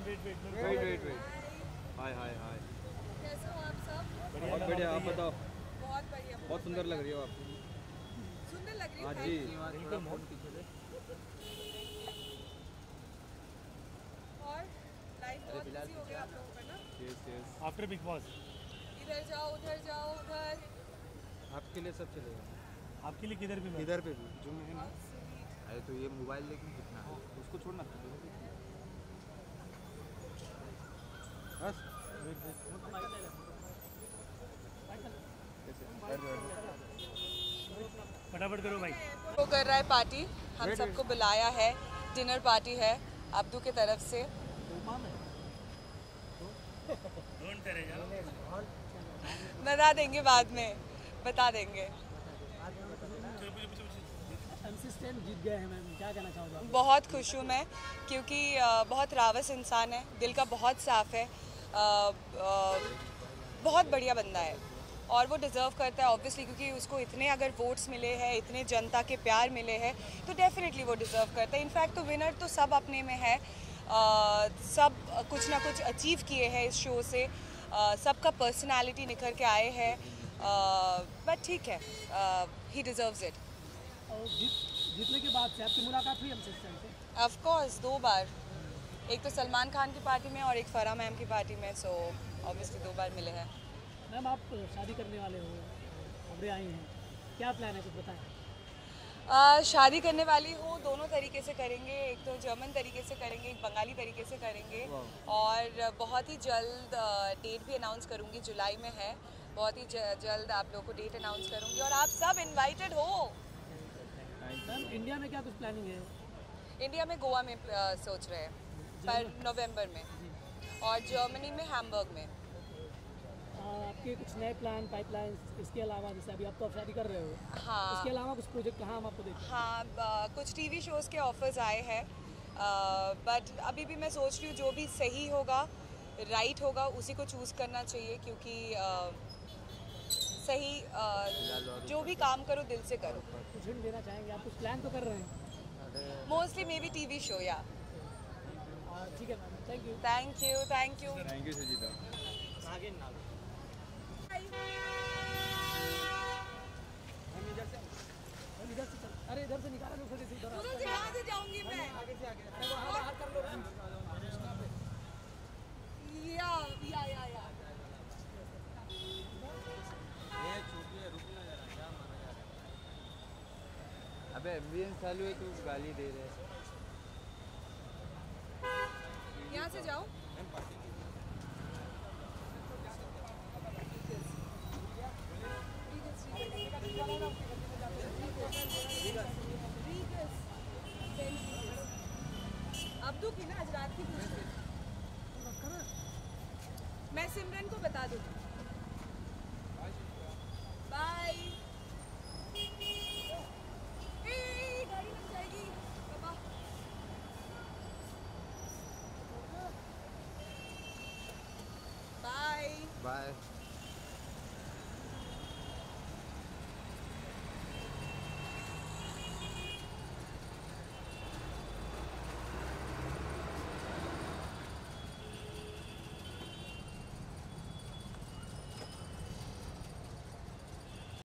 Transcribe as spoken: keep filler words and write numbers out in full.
Wait wait wait wait wait hi hi hi कैसे हो आप सब? बहुत बढ़िया। आप बताओ। बहुत बढ़िया। बहुत सुंदर लग रही हो आप। सुंदर लग रही हाँ है। जी। थोड़ा फोन पीछे से। और लाइफ बहुत बिजी हो गया आप लोगों का ना। Yes yes. After Bigg Boss इधर जाओ उधर जाओ उधर। आपके लिए सब चलेगा। आपके लिए किधर भी मैं इधर पे भी जो मैं है ना। How sweet. अरे तो ये मोबाइल लेकिन कितना है? उसको छोड़ना था बस। फटाफट करो भाई। वो कर रहा है पार्टी। हम सबको बुलाया है। डिनर पार्टी है अब्दू की तरफ से। बता देंगे बाद में बता देंगे। जीत गए हैं मैम, क्या कहना चाहोगे? बहुत खुश हूँ मैं क्योंकि अ, बहुत रावस इंसान है, दिल का बहुत साफ़ है, अ, अ, बहुत बढ़िया बंदा है और वो डिज़र्व करता है ऑब्वियसली, क्योंकि उसको इतने अगर वोट्स मिले हैं, इतने जनता के प्यार मिले हैं तो डेफिनेटली वो डिज़र्व करता है। इनफैक्ट तो विनर तो सब अपने में है, अ, सब कुछ ना कुछ अचीव किए हैं इस शो से, अ, सबका पर्सनालिटी निखर के आए हैं, बट ठीक है, ही डिज़र्व्स इट। और जीत जीतने के बाद से आपकी मुलाकात हुई हमसे इस टाइम से? ऑफ कोर्स दो बार, एक तो सलमान खान की पार्टी में और एक फराह मैम की पार्टी में, सो ऑब्वियसली दो बार मिले हैं। मैम आप शादी करने वाले हो, खबरें आई हैं, क्या प्लान है कुछ बताएं? आ, शादी करने वाली हूँ, दोनों तरीके से करेंगे, एक तो जर्मन तरीके से करेंगे, एक बंगाली तरीके से करेंगे और बहुत ही जल्द डेट भी अनाउंस करूँगी, जुलाई में है, बहुत ही जल्द आप लोगों को डेट अनाउंस करूँगी और आप सब इन्वाइटेड हो। मैम इंडिया में क्या कुछ प्लानिंग है? इंडिया में गोवा में आ, सोच रहे हैं पर नवंबर में, और जर्मनी में हैम्बर्ग में। आ, आपके कुछ नए प्लान पाइपलाइन इसके अलावा, जैसे अभी आप तो शादी कर रहे हो, हाँ इसके अलावा कुछ प्रोजेक्ट कहाँ हम आपको देखते हैं? हाँ, ब- कुछ टीवी शोज़ के ऑफर्स आए हैं, बट अभी भी मैं सोच रही हूँ जो भी सही होगा, राइट होगा, उसी को चूज़ करना चाहिए, क्योंकि आ, सही आ, जो भी काम करो दिल से करो। कुछ हिंट देना चाहेंगे? आप कुछ प्लान तो कर रहे हैं? Mostly maybe TV show या। आ, ठीक है ma'am, thank you. Thank you thank you. Thank you Sujita. हम इधर से चल, अरे इधर से निकाला तो थोड़ी सी इधर आ। कहाँ से जाऊंगी मैं? आगे से आगे, अरे वो बाहर कर लो मैम। या या या या। ये छोटी है, रुकना जरा, क्या माना जा रहा है? अबे एम्बियंस चालू है तो गाली दे रहे हैं। यहाँ से जाओ। अब्दू की ना आज रात की पूछ रही। मैं सिमरन को बता दूँगी। बाय। ए, गाड़ी लग जाएगी पापा। बाय। बाय।